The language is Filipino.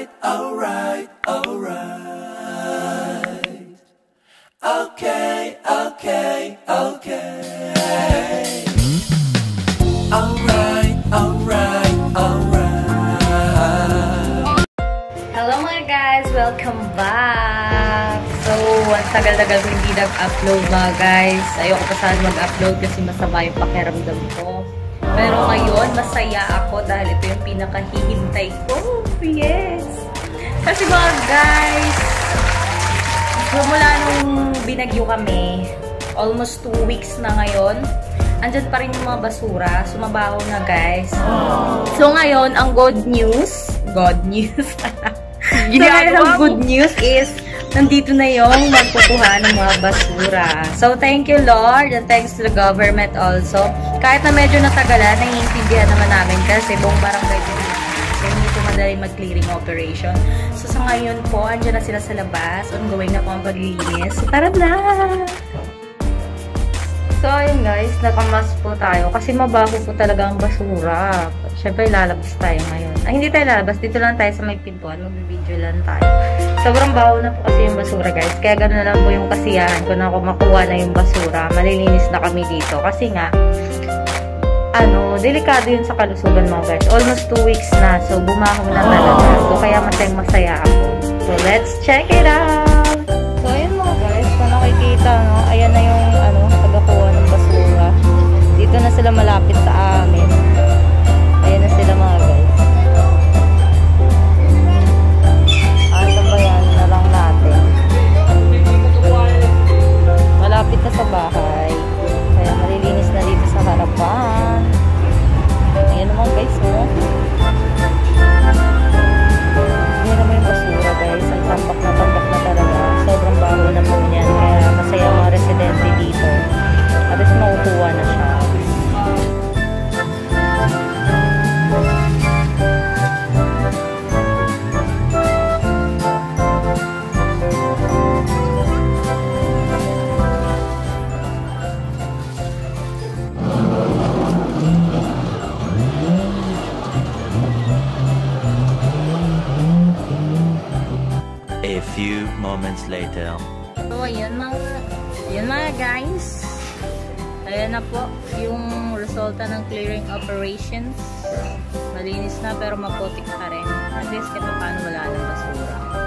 alright, alright, alright. Okay, okay, okay. Alright, alright, alright. Hello mga guys! Welcome back! So, ang tagal-tagal ko hindi nag-upload mga guys. Ayoko pa saan mag-upload kasi masama yung pakiramdam ko. Pero ngayon, masaya ako dahil ito yung pinakahihintay ko. Yes! Kasi mga guys, mula nung binagyo kami, almost 2 weeks na ngayon, andyan pa rin yung mga basura. Sumabaho na guys. So ngayon, ang good news. So ngayon, ang good news is, nandito na yung magkukuha ng mga basura. So, thank you Lord and thanks to the government also. Kahit na medyo natagalan, naiintindihan naman namin kasi buong barangay din kasi hindi po madali mag-clearing operation. So, sa ngayon po, andyan na sila sa labas. Ongoing na po ang paglilinis. So, tara na! So, ayun guys, nakamas po tayo kasi mabaho po talaga ang basura. Siyempre, lalabas tayo ngayon. Ay, hindi tayo lalabas. Dito lang tayo sa may pintuan. Mag-video lang tayo. Sobrang baho na po kasi yung basura, guys. Kaya gano'n na lang po yung kasiyahan ko na makuha na yung basura. Malilinis na kami dito. Kasi nga, delikado yun sa kalusugan mga guys. Almost 2 weeks na. So, bumaho na talaga. So, kaya masaya ako. So, let's check it out! So, ayun mga guys. Kung nakikita, no? Ayan na yung, tagakuha ng basura. Dito na sila malapit sa amin. Ayan na sila mga guys. Tambayan na lang natin. Malapit na sa bahay. Kaya malilinis na dito sa harapan. Ayan naman guys, oh. Ayan naman yung basura guys. Ang tambak na talaga. Sobrang baho na po niyan. Kaya masaya mga residente dito. At least makukuha na siya. A few moments later. So, ayan mga guys. Ayan na po yung resulta ng clearing operations. Malinis na pero maputik pa rin. At least kahit paano wala ng basura.